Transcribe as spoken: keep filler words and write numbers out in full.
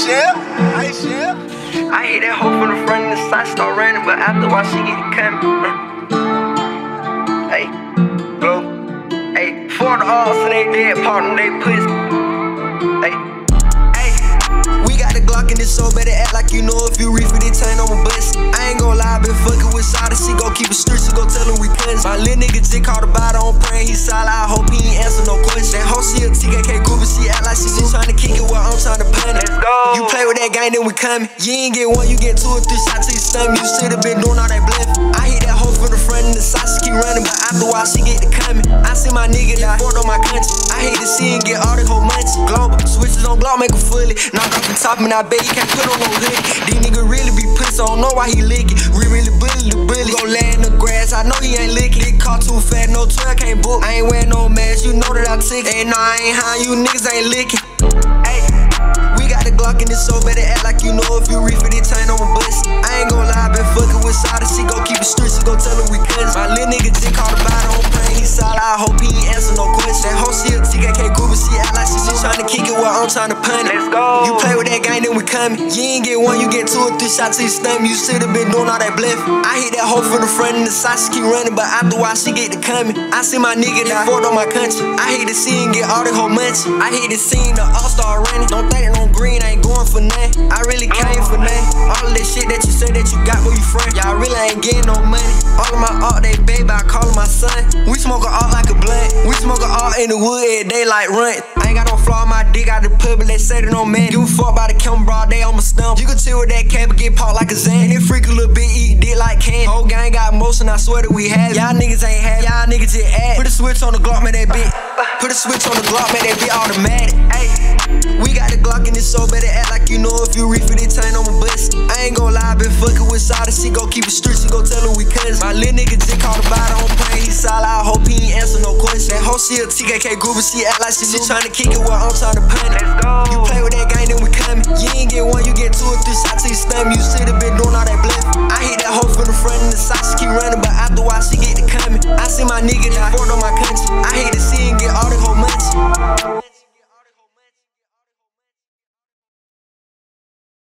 share, I share. I hit that hoe from the front and the side, start running, but after a while she get it coming. Uh. Hey, blow. Hey, for the odds and they dead partner, they pussy. Hey, hey. We got the Glock in this so better act like you know if you reef it, it turn on my bus. I ain't gon' lie, I been fucking with Sada, she gon' keep it street, she gon' tell him we cousins. My little nigga just caught a bite on praying, he solid, I hope he ain't answer no question. That hoe she a T K K group, but she act like she just tryna kick it while I'm tryna punt it. Let's go. You play with that gang, then we coming. You ain't get one, you get two or three shots till you stomach. You should've been doing all that bluffing. I hit that hoe from the front and the side, she keep running, but after a while she get the coming. I see my nigga die, fought on my country. I hate to see him get all the whole munch. Global, switches on Glock, make him fully. Knock off the top, and I bet you can't put on no hoodie. These niggas really be pussy, I don't know why he lick it. We really bully the bully. Go lay in the grass, I know he ain't licking. This car too fat, no twelve can't book. I ain't wearing no mask, you know that I tick. And no, I ain't high, you niggas ain't licking. Ay, we got the Glock in this so better act like you know if you reef it, it turn on my bus. I ain't gon' lie, I been fucking with Sada, she gon' keep it street, she gon' tell him we cousins. My little nigga just caught a bite on pain, he solid, I hope he ain't answer no question. That hoe she a T K K group, but she act like she just tryna kick it while I'm tryna punt it. Let's go. You play with that gang, then we coming. You ain't get one, you get two or three shots till you stomach. You should've been doing all that bluffing. I hit that hoe from the front and the side, she keep running, but after a while she get the coming. I see my nigga die, fought on my country. I hate to see him get all the whole munch. I hate to see the all-star running. Don't think that on green, I ain't going for nothing. I really came for nothing. All of that shit that you say that you got where you from, y'all really ain't getting no money. All of my art, they baby, I call him my son. We smoke a art like a blunt. We smoke a art in the wood every day like runt. I ain't got no flaw in my dick out the public, they say that no man. Give a fuck by the camera, broad day on my stump. You can chill with that cap and get popped like a Zan. And it freak a little bit, eat dick like candy. Whole gang got motion, I swear that we have it. Y'all niggas ain't have it, y'all niggas just add. Put a switch on the Glock, man, that bitch. Put a switch on the Glock, man, that bitch automatic. Ay, we got the Glock in this so better act like you know if you reef it, it turn on my bus. I ain't gon' lie, I been fucking with Sada, she gon' keep it street, she gon' tell him we cousins. My little nigga just caught a bite on pain, he solid, I hope he ain't answer no question. That hoe she a T K K group, but she act like she just tryna kick it while I'm tryna punt it. Let's go. You play with that gang, then we coming. You ain't get one, you get two or three shots till you stomach. You should've been doing all that bluffing. I hit that hoe from the front and the side, she keep running, but after a while she get the coming. I see my nigga die, fought